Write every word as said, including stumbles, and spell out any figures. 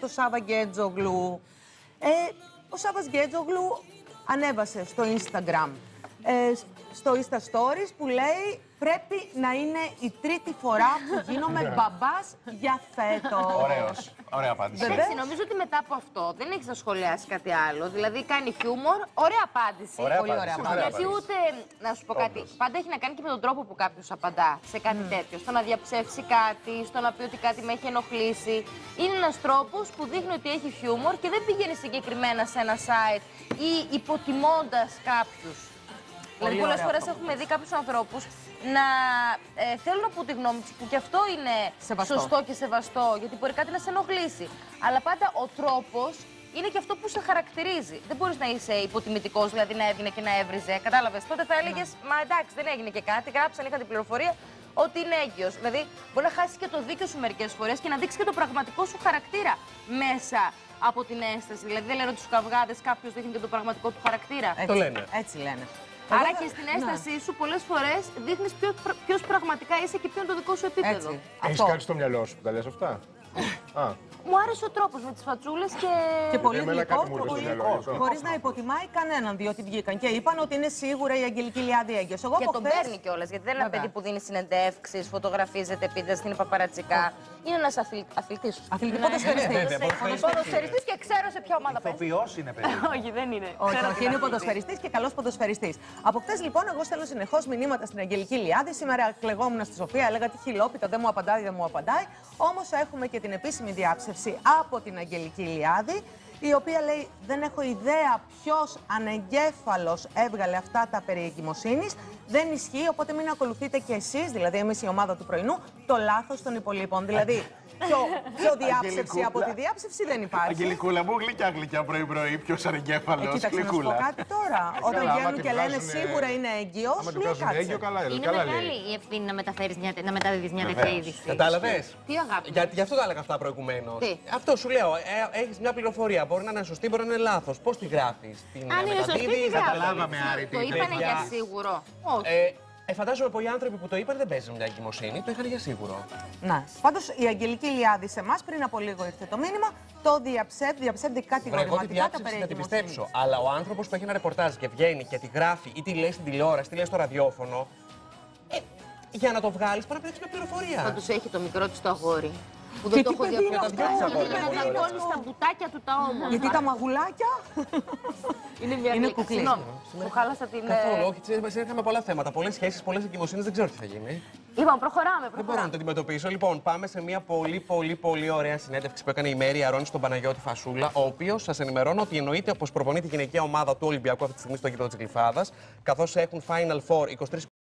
το Σάβα Γκέτζογλου. Ε, ο Σάβας Γκέτζογλου ανέβασε στο Instagram, ε, στο Insta Stories που λέει πρέπει να είναι η τρίτη φορά που γίνομαι μπαμπάς για φέτος. Ωραίος. Ωραία απάντηση. Εντάξει, νομίζω ότι μετά από αυτό δεν έχεις να σχολιάσει κάτι άλλο. Δηλαδή κάνει χιούμορ, ωραία απάντηση. Ωραία Πολύ ωραία απάντηση. απάντηση. Γιατί ούτε, να σου πω κάτι, πάντα έχει να κάνει και με τον τρόπο που κάποιος απαντά σε κάτι mm. τέτοιο. Στο να διαψεύσει κάτι, στο να πει ότι κάτι με έχει ενοχλήσει. Είναι ένας τρόπος που δείχνει ότι έχει χιούμορ και δεν πηγαίνει συγκεκριμένα σε ένα site ή υποτιμώντας κάποιους. Δηλαδή, πολλές φορές έχουμε δει κάποιους ανθρώπους να ε, θέλουν να πούν τη γνώμη τους, που και αυτό είναι σεβαστό. Σωστό και σεβαστό, γιατί μπορεί κάτι να σε ενοχλήσει. Αλλά πάντα ο τρόπος είναι και αυτό που σε χαρακτηρίζει. Δεν μπορείς να είσαι υποτιμητικός, δηλαδή να έβγαινε και να έβριζε. Κατάλαβες. Τότε θα έλεγες, μα εντάξει, δεν έγινε και κάτι. Γράψαν, είχα την πληροφορία ότι είναι έγκυος. Δηλαδή, μπορεί να χάσεις και το δίκιο σου μερικές φορές και να δείξεις και το πραγματικό σου χαρακτήρα μέσα από την ένσταση. Δηλαδή, δεν λένε ότι στους καυγάδες κάποιος δείχνει και το πραγματικό του χαρακτήρα. Έτσι, το λένε. Έτσι λένε. Άρα Εγώ, και στην ναι. ένστασή σου πολλές φορές δείχνεις ποιος, ποιος πραγματικά είσαι και ποιο είναι το δικό σου επίπεδο. Έτσι. Έχεις Αυτό. κάτι στο μυαλό σου που τα λες αυτά? Α. Μου άρεσε ο τρόπος με τις φατσούλες και... Και πολύ Εμένα γλυκό, κάτι μου ήρθε στο πολύ μυαλό, γλυκό, λοιπόν. χωρίς να υποτιμάει κανέναν, διότι βγήκαν και είπαν ότι είναι σίγουρα η Αγγελική Λιάδη έγκυος. Εγώ Και από τον χθες- παίρνει κιόλας, γιατί δεν είναι ένα Βέβαια. παιδί που δίνει συνεντεύξεις, φωτογραφίζεται, πείτε στην παπαρατσικά. Είναι ένας αθλη... αθλητής. Αθλητή Είναι- ποδοσφαιριστής. Βέβαια, ποδοσφαιριστής. Ποδοσφαιριστής και ξέρω σε ποια ομάδα παίζει. Ηθοποιός είναι, παιδί. Όχι, δεν είναι. Όχι, Ξέρω όχι, την είναι αθλητή. ποδοσφαιριστής και καλός ποδοσφαιριστής. Από χτες λοιπόν, εγώ στέλνω συνεχώς μηνύματα στην Αγγελική Λιάδη. Σήμερα κλεγόμουν στη Σοφία, έλεγα τι χιλόπιτα, δεν μου απαντάει, δεν μου απαντάει. Όμως έχουμε και την επίσημη διάψευση από την Αγγελική Λιάδη, η οποία λέει δεν έχω ιδέα ποιος ανεγκέφαλος έβγαλε αυτά τα περί εγκυμοσύνης. Δεν ισχύει, οπότε μην ακολουθείτε κι εσείς, δηλαδή εμείς η ομάδα του πρωινού, το λάθος των υπολείπων. Δηλαδή, πιο, πιο διάψευση από τη διάψευση δεν υπάρχει. Αγγελικούλα μου, γλυκιά γλυκιά πρωί-πρωί, ποιος Ε, ανεγκέφαλος, κοίταξε, να σου πω γλυκούλα. κάτι τώρα. Όταν Καλά, άμα βγαίνουν τη και λένε βγάζουνε- σίγουρα είναι έγκυος, Άμα του λέει βγάζουν έγκυο, κάτσε. καλά, Είναι καλά μεγάλη λέει. η ευθύνη να, μεταφέρεις μια, να μεταδίδεις μια τέτοια Βεβαίως. είδηση. Κατάλαβες. Τι αγάπη. Για, γι' αυτό τα έλεγα αυτά προηγουμένως. Τι? Αυτό σου λέω. Ε, έχεις μια πληροφορία. Μπορεί να είναι σωστή, μπορεί να είναι λάθος. Πώς τη γράφεις? Την Αν είναι σωστή, τι γράφει. Καταλάβαμε, Άρη, τι Το είπε. είπανε Παιδιά. για σίγουρο. Όχι. Ε, ε, φαντάζομαι πολλοί άνθρωποι που το είπαν δεν παίζουν μια εγκυμοσύνη. Το είχαν για σίγουρο. Να. Πάντως η Αγγελική Λιάδη σε εμάς πριν από λίγο ήρθε το μήνυμα, το διαψεύδει, διαψεύδει Βρε, εγώ τη κατηγορηματικά τα διάψευση περί να την εγκυμοσύνης. πιστέψω. Αλλά ο άνθρωπος που έχει ένα ρεπορτάζ και βγαίνει και τη γράφει ή τη λέει στην τηλεόραση, τη λέει στο ραδιόφωνο. Ε, για να το βγάλεις πρέπει να παίξεις μια πληροφορία. Πάντως έχει το μικρό της το αγόρι. Που Και δεν το τι έχω παιδί είναι διαφορετικό. αυτό, Γιατί τι δεν παιδί είναι ανακόλει αυτό. στα μπουτάκια του τα όμορφα. Γιατί τα μαγουλάκια. Είναι μια Είναι γλύκα. κουκλή. Συγγνώμη, σου χάλασα την... Καθόλου, ε, όχι. Σήμερα είχαμε πολλά θέματα. Πολλές σχέσεις, πολλές εγκυμοσύνες, δεν ξέρω τι θα γίνει. Λοιπόν, προχωράμε, Δεν μπορώ να προχωράμε. το αντιμετωπίσω. Λοιπόν, πάμε σε μια πολύ, πολύ, πολύ ωραία συνέντευξη που έκανε η Μέρη Αρώνη στον Παναγιώτη Φασούλα, ο οποίος σας ενημερώνω ότι εννοείται πως προπονεί τη γυναικεία ομάδα του Ολυμπιακού αυτή τη στιγμή στο γήπεδο της Γλυφάδας, καθώς έχουν Final Four είκοσι τρεις